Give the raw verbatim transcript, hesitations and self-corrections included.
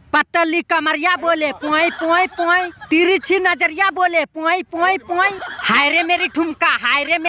पतली कमरिया बोले पोई पोई पोई, तिरछी नजरिया बोले पोई पोई पोई। हाय रे मेरी ठुमका, हाय रे।